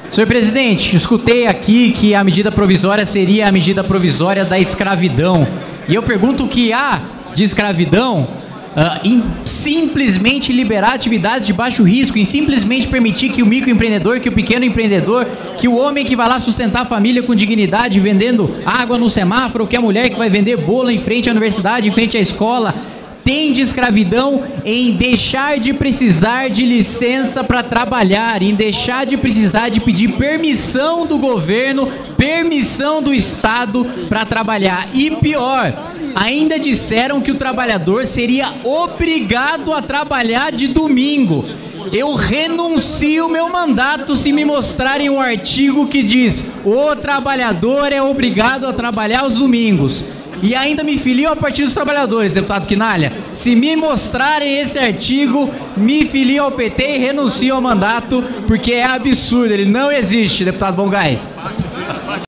Senhor presidente, escutei aqui que a medida provisória seria a medida provisória da escravidão. E eu pergunto o que há de escravidão em simplesmente liberar atividades de baixo risco, em simplesmente permitir que o microempreendedor, que o pequeno empreendedor, que o homem que vai lá sustentar a família com dignidade vendendo água no semáforo, que a mulher que vai vender bolo em frente à universidade, em frente à escola, tem de escravidão em deixar de precisar de licença para trabalhar, em deixar de precisar de pedir permissão do governo, permissão do Estado para trabalhar. E pior, ainda disseram que o trabalhador seria obrigado a trabalhar de domingo. Eu renuncio meu mandato se me mostrarem um artigo que diz: o trabalhador é obrigado a trabalhar aos domingos. E ainda me filio ao Partido dos Trabalhadores, deputado Quinalha. Se me mostrarem esse artigo, me filio ao PT e renuncio ao mandato, porque é absurdo, ele não existe, deputado Bongás.